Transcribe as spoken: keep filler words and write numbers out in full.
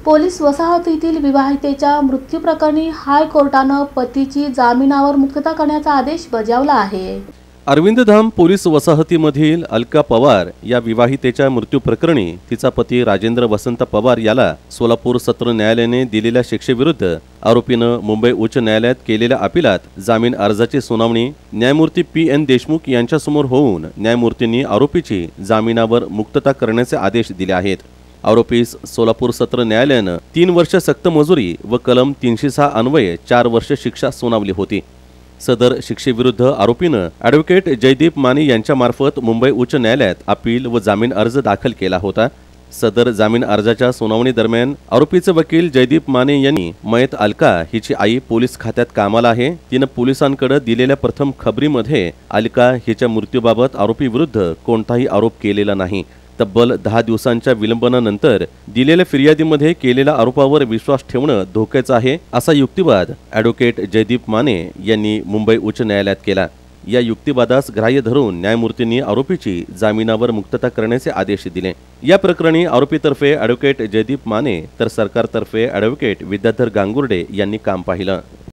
Police वसाहतीतील विवाहितेच्या मृत्यू प्रकरणी हायकोर्टानं पतीची जामिनावर मुक्तता करण्याचा आदेश बजावला आहे। अरविंदधाम पोलीस वसाहतीमधील अलका पवार या विवाहितेच्या मृत्यू प्रकरणी तिचा पती राजेंद्र वसंत पवार याला सोलापूर सत्र न्यायालयाने दिलेल्या शिक्षेविरुद्ध आरोपीनं मुंबई उच्च न्यायालयात केलेल्या अपिलात जामीन अर्जाची सुनावणी न्यायमूर्ती पी एन देशमुख यांच्यासमोर होऊन न्यायमूर्तींनी आरोपीची जामिनावर मुक्तता करण्याचे आदेश दिले आहेत। आरोपीस सोलापूर सत्र न्यायालयानं तीन वर्ष सक्त मजुरी व कलम तीनशे सहा अन्वये चार वर्ष शिक्षा सुनावली होती। सदर शिक्षेविरुद्ध आरोपीनं ॲडव्होकेट जयदीप माने यांच्यामार्फत मुंबई उच्च न्यायालयात अपील व जामीन अर्ज दाखल केला होता। सदर जामीन अर्जाच्या सुनावणी दरम्यान आरोपीचे वकील जयदीप माने यांनी मयत अलका हिची आई पोलीस खात्यात कामाला आहे, तिनं पोलिसांकडे दिलेल्या प्रथम खबरीमध्ये अलका हिच्या मृत्यूबाबत आरोपीविरुद्ध कोणताही आरोप केलेला नाही। तब्बल दहा दिवसांच्या विलंबनानंतर दिलेल्या फिर्यादीमध्ये केलेल्या आरोपावर विश्वास ठेवणं धोक्याचं आहे, असा युक्तिवाद ॲडव्होकेट जयदीप माने यांनी मुंबई उच्च न्यायालयात केला। या युक्तिवादास ग्राह्य धरून न्यायमूर्तींनी आरोपीची जामिनावर मुक्तता करण्याचे आदेश दिले। या प्रकरणी आरोपीतर्फे ॲडव्होकेट जयदीप माने तर सरकारतर्फे ॲडव्होकेट विद्याधर गांगुर्डे यांनी काम पाहिलं।